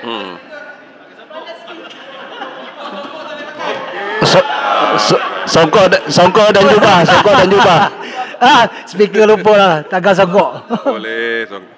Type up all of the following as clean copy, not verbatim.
Songkok dan jubah. Speaker lupa lah. Tagar songkok. Boleh songkok.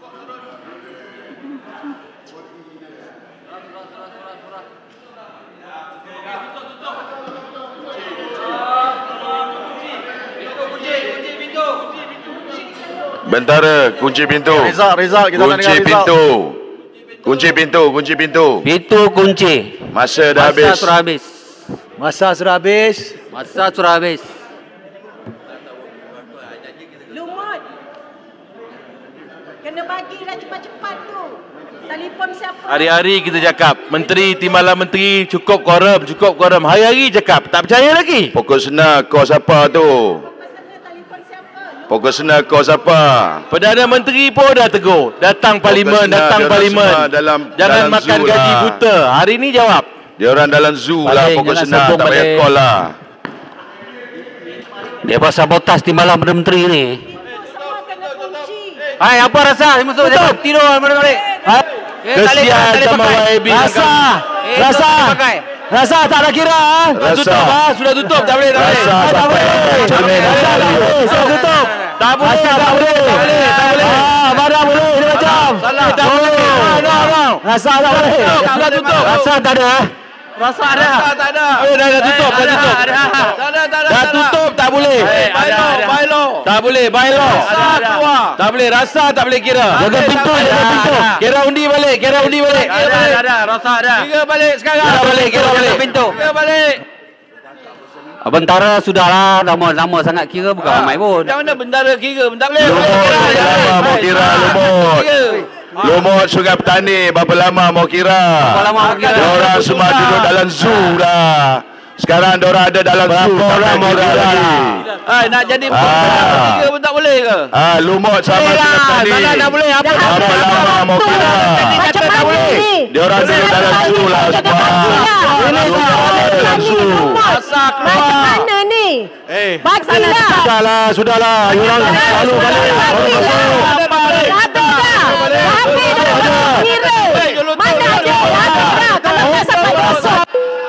Bentara, kunci pintu. Rizal, kita nak dengar Rizal. Kunci pintu. Pintu kunci. Masa dah habis. Masa sudah habis. Lumut. Kena bagilah cepat-cepat tu. Telefon siapa? Hari-hari kita cakap, Menteri, Timbalan Menteri, cukup quorum. Hari-hari cakap, tak percaya lagi. Pokok senar kau siapa tu? Pokok senar kau siapa? Perdana Menteri pun dah tegur. Datang parlimen. Jangan makan zoo gaji lah. buta. Hari ni jawab. Dia orang dalam zoo lah, pokok senar. Tak payah call lah. Dia pasal botas Timbalan Perdana Menteri ni. Hai, apa rasa? Masuk tidur balik. Kesian sama YB. Rasa tak nak kira. Sudah tutup. Tak boleh. Tak boleh. Tutup. Tak boleh. Mana boleh dia macam. Tak boleh. Rasa tak boleh. Sudah tutup. Rasa tak ada. Rasa ada. Tak ada. Dah tutup. Dah tutup, tak boleh. Bylaw. Tak boleh, bylaw. Tak boleh, rasa tak boleh kira. Jaga pintu. Kira undi balik. Ada, rasa ada. Kira balik sekarang. Kira balik pintu. Kira balik. Bentara sudahlah, lama sangat kira bukan ramai pun. Macam mana bentara kira? Tak boleh. Mau kira Lumut Sungai Petani, berapa lama mau kira? Diorang semua duduk dalam zoo dah. Sekarang diorang ada dalam zoo. Berapa orang mau kira lagi? Nak jadi kira pun tak boleh ke? Lumut sama Sungai Petani. Tak boleh. Berapa lama mau kira? Macam mana ni? Diorang duduk dalam zoo lah semua. Dalam zoo. Macam mana ni? Bagilah. Sudahlah. Diorang selalu balik. Habis dah. Kira. Mana ada? Habis dah. Kalau tak sampai besok.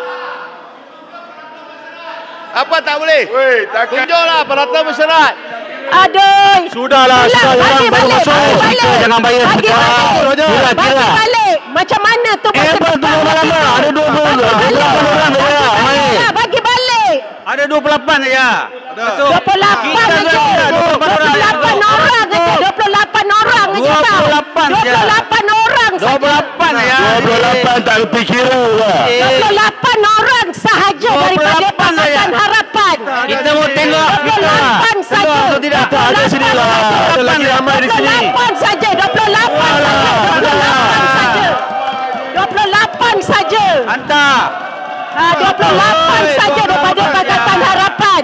Apa tak boleh? Tunjuklah peraturan mesyuarat. Aduh. Sudahlah. Orang baru masuk. Jangan bayar. Bagi balik. Macam mana tu? Ada 20 orang. Bagi balik. Ada 28 saja. 28 saja. 28 orang saja. 28 orang saja. 28 orang saja. 28 tak lebih kira. 28 orang sahaja daripada Pakatan Harapan. Kita mau tengok 28 saja. Tidak ada sini lah. Ada lagi ramai di sini. 28 saja. 28 saja. 28 saja. Hantar. 28 saja daripada Pakatan Harapan.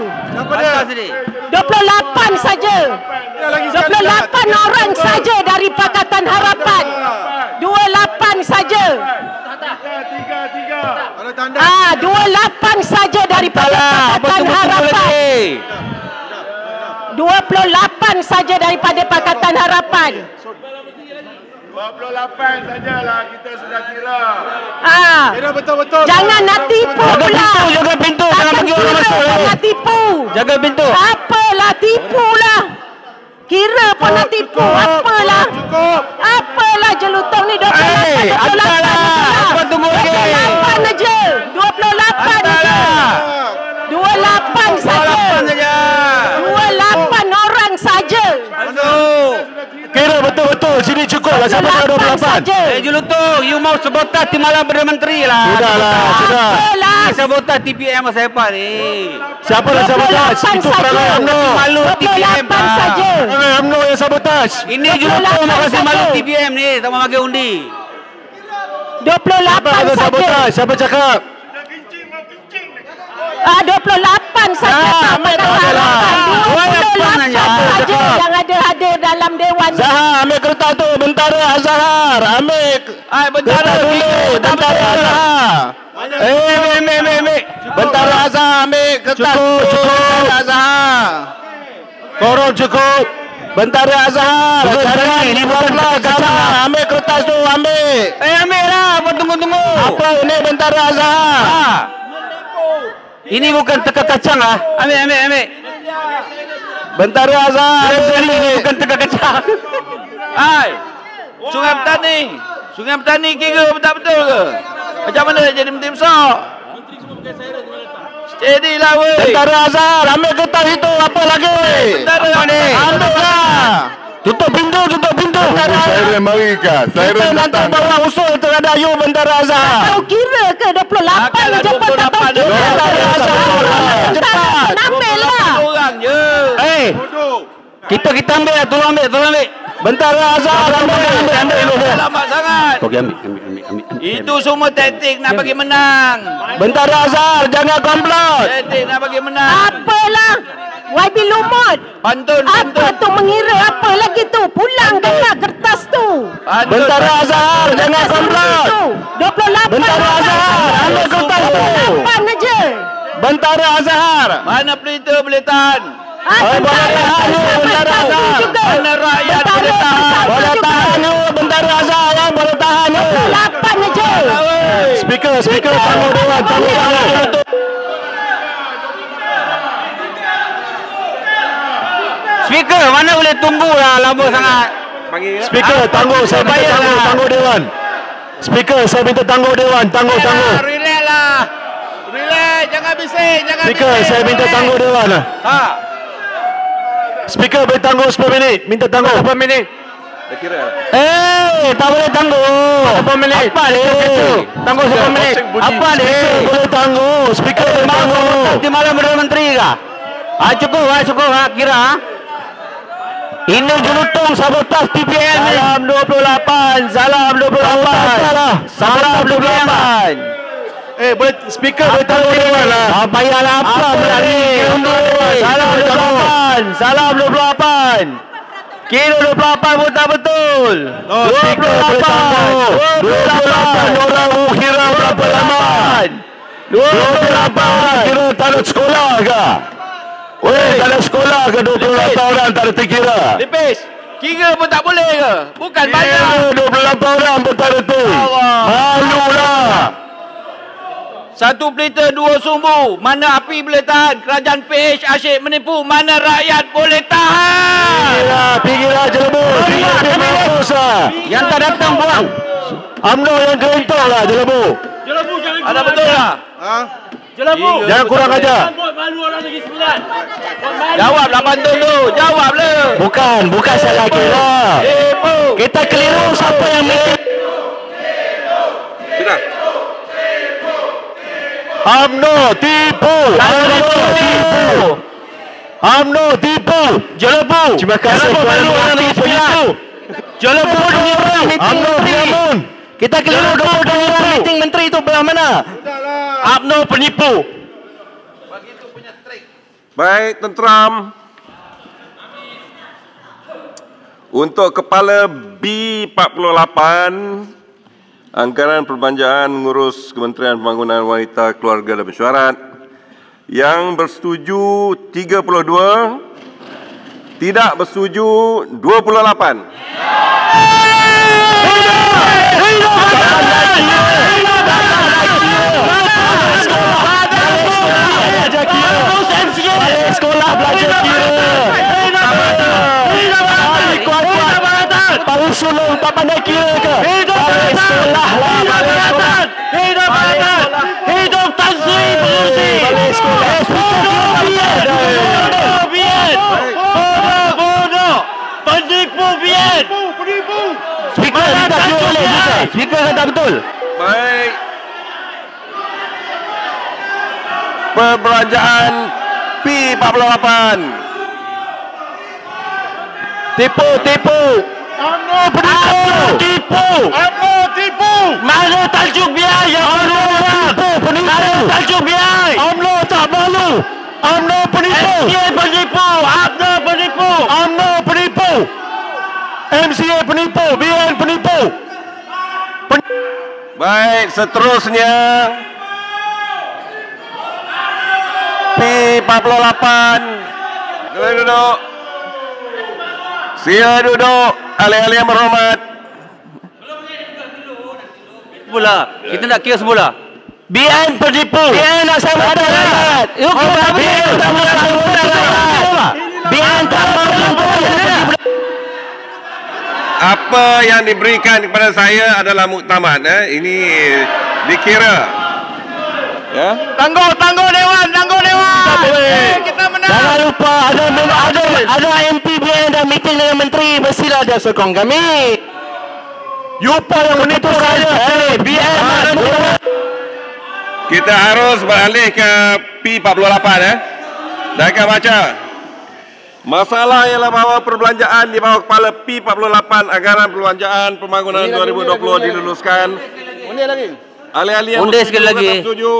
28 saja. 28 orang saja dari Pakatan Harapan. 28 saja. 28 saja daripada Pakatan Harapan. 28 saja daripada Pakatan Harapan. 28 sajalah kita sudah kira. Kira betul-betul. Jangan nak tipu pula. Jaga pintu. Jangan bagi orang masuk. Jangan tipu. Jaga pintu. Apalah tipu lah. Kira pun nak tipu. Apalah. Apalah jelutong ni 28. Apa tunggu lagi? 28 aja. 28 aja. 28 saja. 28 orang saja. Kira betul-betul. Sini cukup lah. Siapa tahu 28. Julutong, you mau sabotaj Timbalan Perdana Menteri lah. Sudah. Sabotaj TPM masa apa ni? Siapa dah sabotaj? Itu perangai UMNO. Malu TPM 28 saja. Perangai UMNO yang sabotaj. Ini Julutong nak kasih malu TPM ni. Tak mau bagi undi. 28 saja. Siapa cakap? 28 saja. 28 saja yang ada dalam dewan. Zahar, ambil kertas tu. Bentara Azhar. Ambil. Bentara dulu. Bentara Azhar. Ambil. Bentara Azhar, ambil kertas. Cukup. Azhar. Korum cukup. Bentara Azhar. Ini bukanlah Azhar. Ambil kertas tu, ambil. Ambil lah. tunggu. Apa ini Bentara Azhar? Ini bukan teka kacang ah. Ambil. Bentara Azhar. Ini bukan teka kacang. Hai. Sungai Petani kira betul-betul ke? Macam mana nak jadi menteri besar? Steady lah weh. Bentara Azhar, ambil kertas itu. Apa lagi? Apa ni? Ambil lah. Tutup pintu. Saya mari kan. Kita nanti bawa usul terhadap you Bentara Azhar. Kau kira ke 28 Takkanlah je pun tak tahu 28 kira. Bentara Azhar. Cepat. Ambil lah. Orang je. Kita ambil lah. Tolong ambil. Bentara Azhar, ambil. Lama sangat. Okey, ambil. Itu semua taktik nak bagi menang. Bentara Azhar, jangan komplot. Taktik nak bagi menang. Apalah. YB Lumut. Pantun. Apa tu mengira apa lagi tu? Pulangkanlah kertas tu. Bentara Azhar, jangan komplot. 28. Bentara Azhar, ambil kertas tu. 28 aja. Bentara Azhar. Mana pelita boleh tahan? Boleh tahan you Bentara Azhar. Mana rakyat boleh tahan? Boleh tahan you Bentara Azhar ya. Boleh tahan you. 28 aja. Speaker tangguh dewan. Speaker, mana boleh tunggu lah lama sangat. Speaker tangguh. Saya minta tangguh dewan. Speaker saya minta tangguh dewan. Tangguh. Relax lah. Relax, jangan bising, Speaker saya minta tangguh dewan. Speaker boleh tangguh 10 minit. Minta tangguh 10 minit. Tak boleh tangguh 10 minit. Apa ni? Tangguh 10 minit. Apa ni? Boleh tangguh. Speaker boleh tangguh. Nanti malam Perdana Menteri kah? Cukup kira. Ini jelutong sabotaj TPN ni. Salam 28. Salam 28. Boleh speaker boleh tangguh dewan lah. Payahlah apa berani. Salam 28. Kira 28 pun tak betul. 28 orang kira berapa lama? 28 kira tak ada sekolah ke? Tak ada sekolah ke 28 orang tak ada terkira? Lipis. Kira pun tak boleh ke? Bukan banyak. 28 orang pun tak ada tu. Malu lah. Satu pelita, dua sumbu. Mana api boleh tahan? Kerajaan PH asyik menipu. Mana rakyat boleh tahan? Pergilah Jelebu. Yang tak datang buang. UMNO yang kerentung lah Jelebu. Ada betul lah? Jangan kurang ajar. Jawablah pantun tu. Jawablah. Bukan salah kira. Kita keliru siapa yang mikir. Sudah. UMNO tipu. UMNO tipu. Jelebu. Terima kasih kerana Jelebu UMNO penipu. Kita keliru 22 meeting menteri itu belah mana? UMNO penipu. Baik, tenteram. Untuk Kepala B48, Anggaran Perbelanjaan mengurus Kementerian Pembangunan Wanita, Keluarga dan Mesyuarat, yang bersetuju 32, tidak bersetuju 28. Sekolah belajar kira. Baru sulung tak pandai kira ke? Balik sekolah lah. Hidup Malaysia. Hidup Tan Sri Pengurusi. Balik sekolah. Bodoh. Penipu bian. Speaker tak betul. Speaker tak betul. Baik. Perbelanjaan P48. Tipu. UMNO penipu. UMNO tipu. Mana tajuk biar yang penipu. Mana tajuk biar. UMNO tak malu. UMNO penipu. MCA penipu. UMNO penipu. UMNO penipu. MCA penipu. BN penipu. Baik, seterusnya P48. Duduk. Sila duduk. Ahli-ahli yang berhormat. pula. Kita nak kira semula. BN penipu. BN nak sama ada rakyat. BN tak mau sama ada rakyat. BN tak mau Apa yang diberikan kepada saya adalah muktamad. Ini dikira. Ya. Tangguh Dewan. Kita menang. Jangan lupa ada MP BN dan meeting dengan menteri, mestilah dia sokong kami. Yupa yang menipu saja. BN. Kita harus beralih ke P48 Jangan baca. Masalah ialah bahawa perbelanjaan di bawah kepala P48 Anggaran Perbelanjaan Pembangunan 2020 diluluskan. Undi lagi. Ahli-ahli yang sekali lagi. Setuju.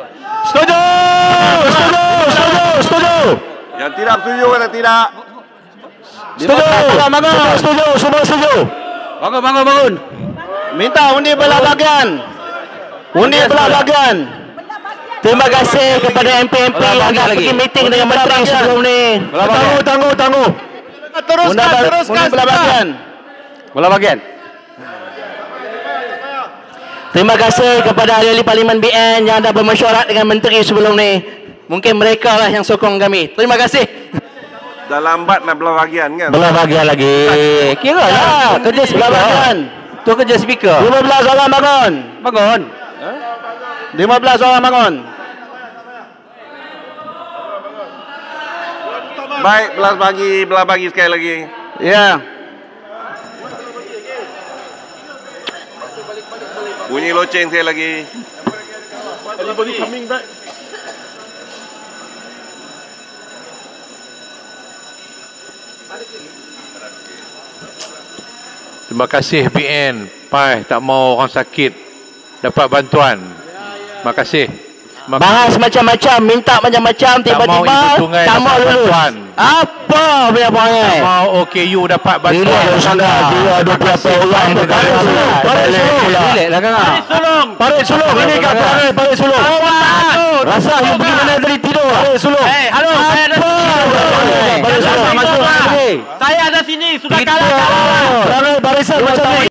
Yang tidak setuju kata tidak. Setuju. Bangun. Minta undi belah bahagian. Terima kasih kepada MP-MP yang dah pergi meeting dengan menteri sebelum ni. Tangguh. Teruskan. Belah bahagian. Terima kasih kepada ahli-ahli Parlimen BN yang dah bermesyuarat dengan menteri sebelum ni. Mungkin mereka lah yang sokong kami. Terima kasih. Dah lambat nak belah bahagian kan? Belah bahagian lagi. Kira lah. Kerja speaker. Tu kerja speaker. 15 orang bangun. 15 orang bangun. Baik, belah bagi sekali lagi. Ya. Bunyi loceng sekali lagi. Terima kasih BN. Tak mau orang sakit dapat bantuan. Terima kasih. Bahas macam-macam, minta macam-macam, tiba-tiba tak mau lulus. Apa punya perangai? Tak mau OKU dapat bantuan. Relax sangat. 28 orang Parit sulung. Ini kat Parit sulung. Rasa you pergi mana tadi tidur? Parit sulung. Halo, saya ada sini. Parit sulung. Saya ada sini, sudah kalah. Barisan macam ni.